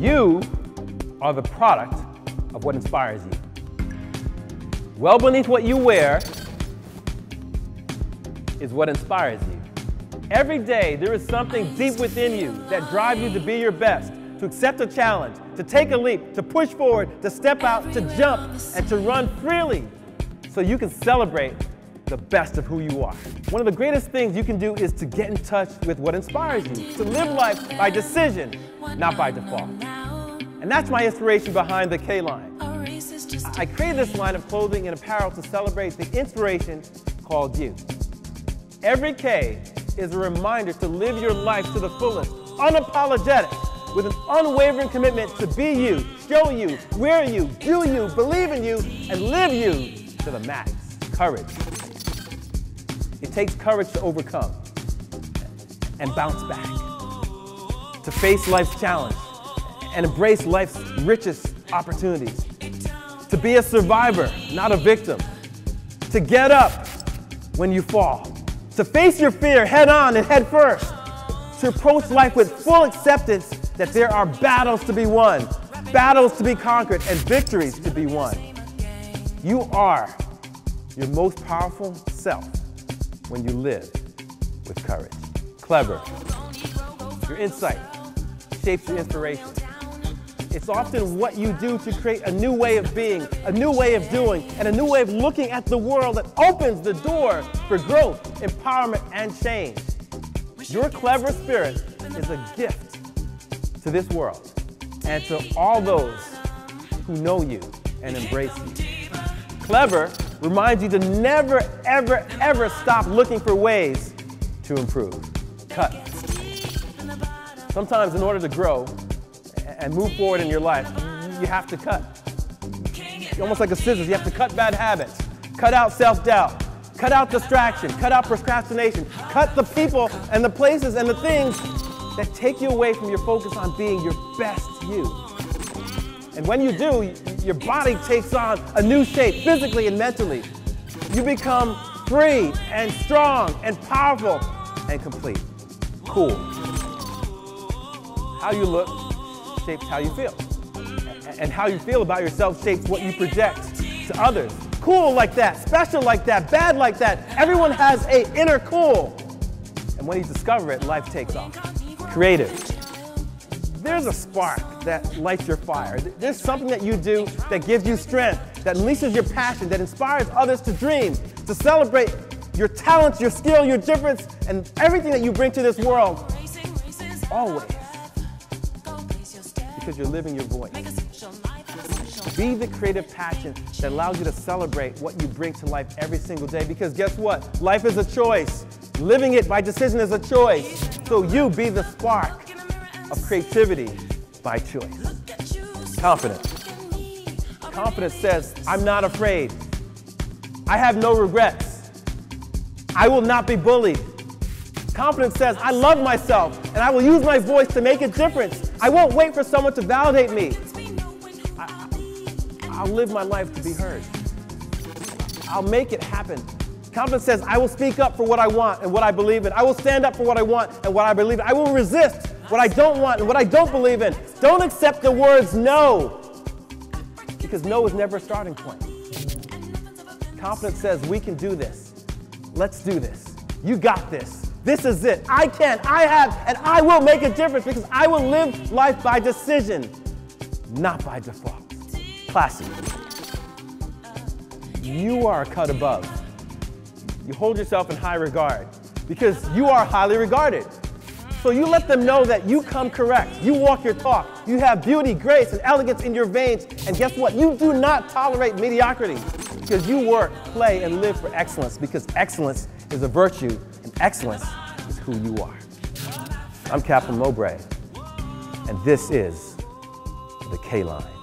You are the product of what inspires you. Well beneath what you wear is what inspires you. Every day, there is something deep within you that drives you to be your best, to accept a challenge, to take a leap, to push forward, to step out, to jump, and to run freely so you can celebrate the best of who you are. One of the greatest things you can do is to get in touch with what inspires you, to live life by decision, not by default. And that's my inspiration behind the K-line. I created this line of clothing and apparel to celebrate the inspiration called you. Every K is a reminder to live your life to the fullest, unapologetic, with an unwavering commitment to be you, show you, wear you, do you, believe in you, and live you to the max. Courage. It takes courage to overcome and bounce back, to face life's challenge and embrace life's richest opportunities, to be a survivor, not a victim, to get up when you fall, to face your fear head on and head first, to approach life with full acceptance that there are battles to be won, battles to be conquered, and victories to be won. You are your most powerful self when you live with courage. Clever. Your insight shapes your inspiration. It's often what you do to create a new way of being, a new way of doing, and a new way of looking at the world that opens the door for growth, empowerment, and change. Your clever spirit is a gift to this world and to all those who know you and embrace you. Clever reminds you to never, ever, ever stop looking for ways to improve. Cut. Sometimes in order to grow and move forward in your life, you have to cut. Almost like a scissors, you have to cut bad habits, cut out self-doubt, cut out distraction, cut out procrastination, cut the people and the places and the things that take you away from your focus on being your best you. And when you do, your body takes on a new shape, physically and mentally. You become free and strong and powerful and complete. Cool. How you look shapes how you feel. And how you feel about yourself shapes what you project to others. Cool like that, special like that, bad like that. Everyone has an inner cool. And when you discover it, life takes off. Creative. There's a spark that lights your fire. There's something that you do that gives you strength, that unleashes your passion, that inspires others to dream, to celebrate your talents, your skill, your difference, and everything that you bring to this world. Always. Because you're living your voice. Be the creative passion that allows you to celebrate what you bring to life every single day. Because guess what? Life is a choice. Living it by decision is a choice. So you be the spark of creativity by choice. Confidence. Confidence says, I'm not afraid. I have no regrets. I will not be bullied. Confidence says, I love myself and I will use my voice to make a difference. I won't wait for someone to validate me. I'll live my life to be heard. I'll make it happen. Confidence says, I will speak up for what I want and what I believe in. I will stand up for what I want and what I believe in. I will resist what I don't want and what I don't believe in. Don't accept the words no, because no is never a starting point. Confidence says, we can do this. Let's do this. You got this. This is it. I can, I have, and I will make a difference because I will live life by decision, not by default. Classy. You are a cut above. You hold yourself in high regard because you are highly regarded. So you let them know that you come correct. You walk your talk. You have beauty, grace, and elegance in your veins. And guess what? You do not tolerate mediocrity because you work, play, and live for excellence because excellence is a virtue and excellence is who you are. I'm Kaplan Mobray, and this is the K-Line.